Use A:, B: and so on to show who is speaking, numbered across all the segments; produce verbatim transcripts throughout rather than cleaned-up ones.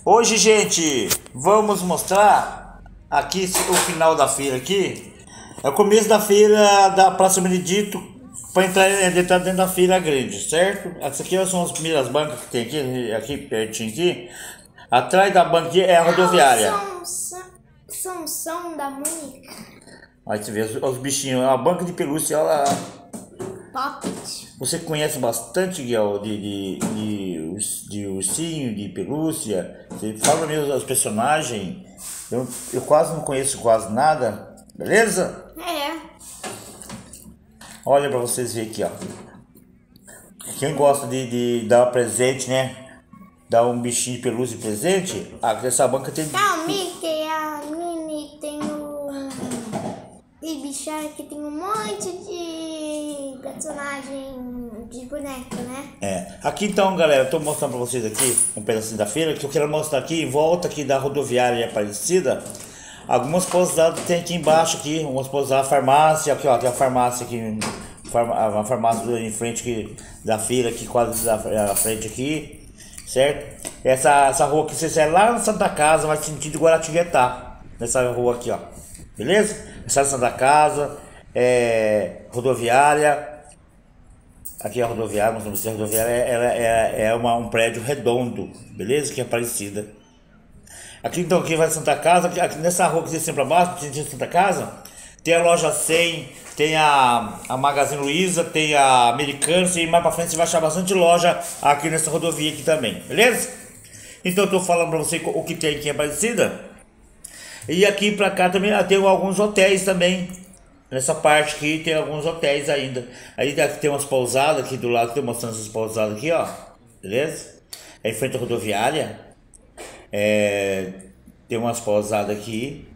A: Hoje, gente, vamos mostrar aqui o final da feira aqui. É o começo da feira da Praça Benedito para entrar, entrar dentro da feira grande, certo? Essas aqui são as primeiras bancas que tem aqui, aqui pertinho aqui. Atrás da banca aqui é a rodoviária.
B: São, são, são da Mônica.
A: Aí você vê os, os bichinhos, a banca de pelúcia, ela...
B: Poppet.
A: Você conhece bastante, Guel, de, de, de, de ursinho, de pelúcia. Você fala mesmo os personagens. Eu, eu quase não conheço quase nada. Beleza?
B: É.
A: Olha pra vocês verem aqui, ó. Quem gosta de, de dar um presente, né? Dar um bichinho de pelúcia de presente. Aqui essa banca tem...
B: Tá, o Mickey, a Minnie, tem o... E bichar que tem um monte de personagem de boneco, né?
A: É. Aqui então, galera, eu tô mostrando pra vocês aqui um pedacinho da feira. Que eu quero mostrar aqui, em volta aqui da rodoviária Aparecida. Algumas pousadas tem aqui embaixo, aqui, umas pousadas, farmácia, aqui ó, tem a farmácia aqui, uma farmácia em frente aqui, da feira, aqui quase da frente aqui, certo? Essa, essa rua aqui, você sai lá na Santa Casa, vai sentido Guaratinguetá, nessa rua aqui, ó, beleza? Essa é a Santa Casa, é, rodoviária, aqui é a rodoviária, mas não sei se a rodoviária, ela é, é uma, um prédio redondo, beleza? Que é Aparecida. Aqui então, aqui vai Santa Casa, aqui, aqui nessa rua que você sempre abaixo, tem Santa Casa, tem a loja cem, tem a, a Magazine Luiza, tem a Americanas, e mais pra frente você vai achar bastante loja aqui nessa rodovia aqui também, beleza? Então eu tô falando pra você o que tem aqui em Aparecida. E aqui pra cá também tem alguns hotéis também. Nessa parte aqui tem alguns hotéis ainda. Aí aqui tem umas pousadas aqui do lado, tô mostrando essas pousadas aqui, ó, beleza? É em frente à rodoviária. É, tem umas pousadas aqui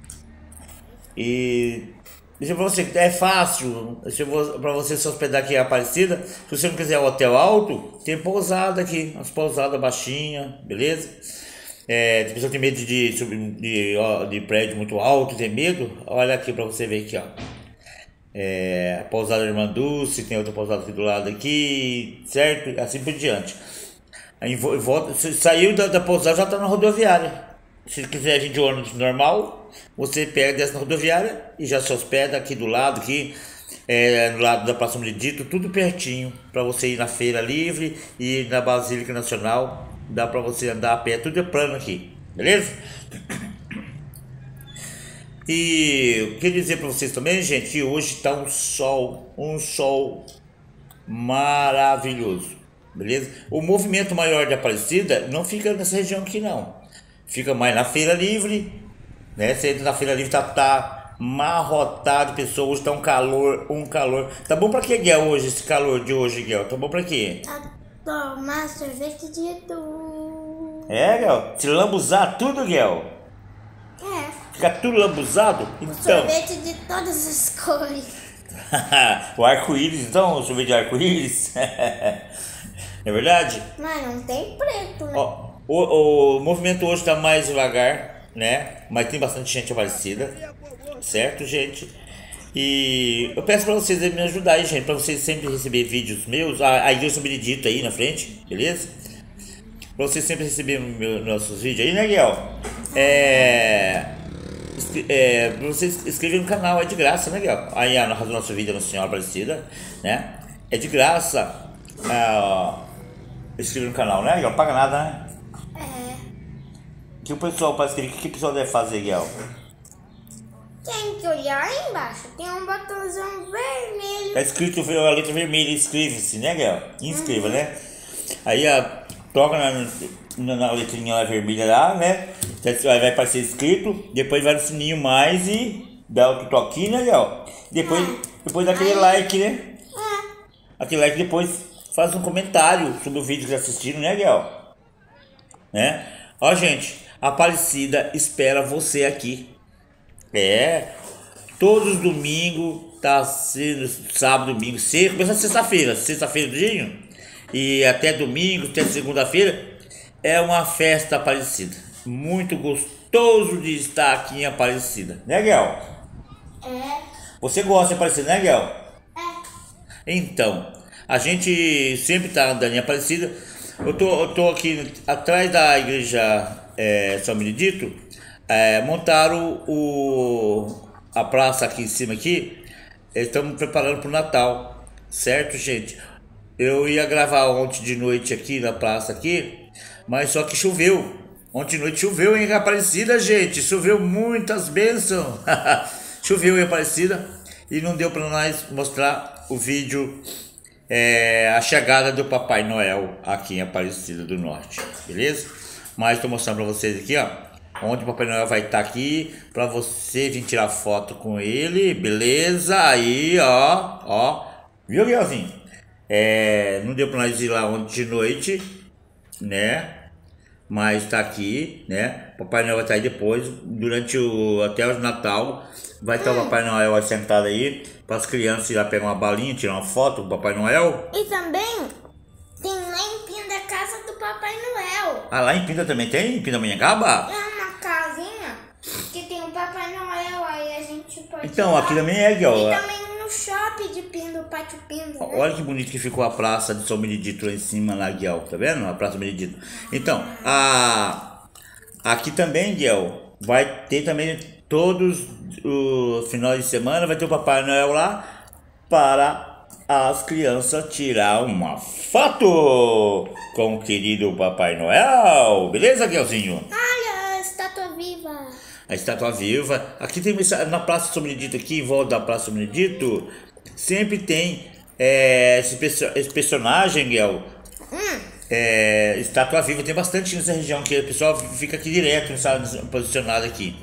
A: e deixa pra você, é fácil para você se hospedar aqui em Aparecida. Se você não quiser hotel alto, tem pousada aqui, umas pousadas baixinhas, beleza? É, se você tem medo de, de, de, de prédio muito alto, tem medo, olha aqui para você ver aqui, ó. É, a pousada Irmã Dulce, tem outra pousada aqui do lado aqui, certo? Assim por diante. Aí volta, se saiu da, da pousada, já está na rodoviária. Se quiser vir de ônibus normal, você pega dessa rodoviária e já se hospeda aqui do lado, aqui é, no lado da Praça Benedito, tudo pertinho, para você ir na Feira Livre e na Basílica Nacional. Dá para você andar a pé, tudo é plano aqui, beleza? E eu queria dizer para vocês também, gente, que hoje está um sol, um sol maravilhoso. Beleza? O movimento maior de Aparecida não fica nessa região aqui não. Fica mais na Feira Livre, né? Você entra na Feira Livre, tá, tá amarrotado de pessoas. Hoje tá um calor, um calor. Tá bom pra quê, Guel, hoje, esse calor de hoje, Guel? Tá bom pra quê?
B: Pra tomar sorvete de tudo.
A: É, Guel? Se lambuzar tudo, Guel?
B: É.
A: Fica tudo lambuzado? Então...
B: Sorvete de todas as cores.
A: O arco-íris, então? O sorvete de arco-íris? É verdade?
B: Mas não tem preto, né?
A: Ó, o, o movimento hoje tá mais devagar, né? Mas tem bastante gente Aparecida, certo, gente? E eu peço pra vocês me ajudar aí, gente, pra vocês sempre receber vídeos meus. A, a Igreja Benedito aí na frente, beleza? Pra vocês sempre receberem meu, nossos vídeos aí, né, Guel? É... É, pra vocês inscreverem no canal, é de graça, né, Guel? Aí a nosso vídeo é Nossa Senhora Aparecida, né? É de graça. Ah, inscrever no canal, né, Guel? Não paga nada, né?
B: É.
A: Que o pessoal para inscrever, o que o pessoal deve fazer, Guel?
B: Tem que olhar aí embaixo. Tem um botãozão vermelho.
A: Tá escrito a letra vermelha, inscreve-se, né, Guel? Inscreva, uhum. Né? Aí a, toca na, na, na letrinha lá vermelha lá, né? Aí vai aparecer inscrito, depois vai no sininho mais e dá outro toquinho, né, Guel? Depois, é. Depois dá aquele aí. Like, né? É. Aquele like depois. Faz um comentário sobre o vídeo que assistiram, né, Guel? Né? Ó, gente, a Aparecida espera você aqui. É, todos os domingos, tá sendo sábado, domingo, sexta, começa sexta-feira, sexta-feira do dia, e até domingo, até segunda-feira, é uma festa Aparecida. Muito gostoso de estar aqui em Aparecida, né, Guel?
B: É.
A: Você gosta de Aparecida, né, Guel?
B: É.
A: Então... A gente sempre tá andando em Aparecida. Eu tô, eu tô aqui atrás da igreja é, São Benedito, é, montaram o, a praça aqui em cima aqui. Estamos preparando para o Natal, certo, gente? Eu ia gravar ontem de noite aqui na praça aqui, mas só que choveu. Ontem de noite choveu em Aparecida, gente. Choveu muitas bênçãos. Choveu em Aparecida e não deu para nós mostrar o vídeo, é, a chegada do Papai Noel aqui em Aparecida do Norte, beleza? Mas estou mostrando para vocês aqui, ó, onde o Papai Noel vai estar aqui para você vir tirar foto com ele, beleza? Aí, ó, ó, viu, Guilherme? É, não deu para nós ir lá ontem de noite, né? Mas tá aqui, né? Papai Noel vai estar aí depois, durante o até o Natal. Vai estar hum. o Papai Noel aí sentado aí, para as crianças ir lá pegar uma balinha, tirar uma foto com o Papai Noel.
B: E também tem lá em Pinda a casa do Papai Noel.
A: Ah, lá em Pinda também tem? Em Pindamonhangaba?
B: É uma casinha que tem o Papai Noel, aí a gente pode
A: Então, aqui também é, Guilherme.
B: E também no shopping de Pinda, o Pátio Pinda, né?
A: Olha que bonito que ficou a praça de São Benedito lá em cima, lá, Guilherme. Tá vendo? A praça Benedito. Então, a... aqui também, Guilherme, vai ter também todos os finais de semana, vai ter o Papai Noel lá para as crianças tirar uma foto com o querido Papai Noel. Beleza, Guilhermezinho?
B: Olha, a estátua viva.
A: A estátua viva. Aqui tem na Praça São Benedito, aqui em volta da Praça São Benedito, sempre tem é, esse, esse personagem, Guel. Hum. É, estátua viva, tem bastante nessa região, que o pessoal fica aqui direto, sabe, posicionado aqui.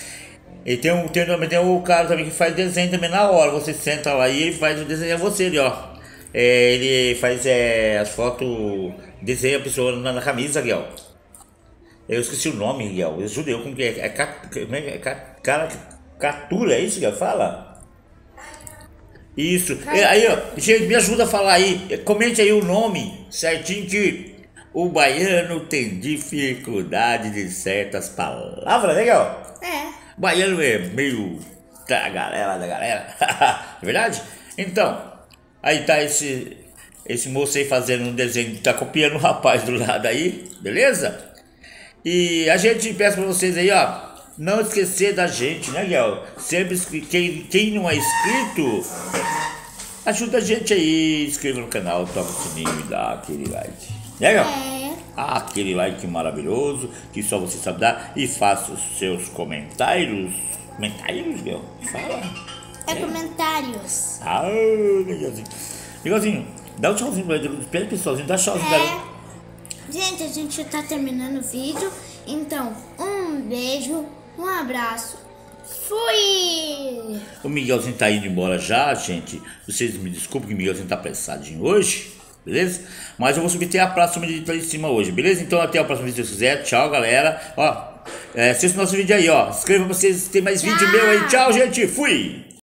A: E tem, um, tem, tem o cara também que faz desenho também na hora. Você senta lá e ele faz o desenho a você ali, ó. É, ele faz é, as fotos, desenha a pessoa na, na camisa, Guel. Eu esqueci o nome, Guel. Eu judeu, como que é? É, é, é cara, Catula, é isso que fala? Isso. É, aí, ó, gente, me ajuda a falar aí. Comente aí o nome certinho, que o baiano tem dificuldade de certas palavras, né, Guel?
B: É.
A: O baiano é meio da galera, da galera. É verdade? Então, aí tá esse, esse moço aí fazendo um desenho, tá copiando o rapaz do lado aí, beleza? E a gente peça pra vocês aí, ó, não esquecer da gente, né, Guel? Sempre, quem, quem não é inscrito, ajuda a gente aí, inscreva no canal, toca o sininho e dá aquele like. Né, Guel?
B: É.
A: Ah, aquele like maravilhoso, que só você sabe dar, e faça os seus comentários. Comentários, Guel? Fala.
B: É, é comentários.
A: Ah, Miguelzinho. Miguelzinho, dá um tchauzinho pra ele, espera pessoalzinho, dá tchauzinho pra ele.
B: É. Gente, a gente tá terminando o vídeo, então um beijo, um abraço, fui!
A: O Miguelzinho tá indo embora já, gente. Vocês me desculpem que o Miguelzinho tá apressadinho hoje, beleza? Mas eu vou subir até a Praça Benedito lá em cima hoje, beleza? Então até o próximo vídeo se quiser. Tchau, galera. Ó, é, assista o nosso vídeo aí, ó. Se inscreva pra vocês terem mais vídeo meu aí. Tchau, gente. Fui!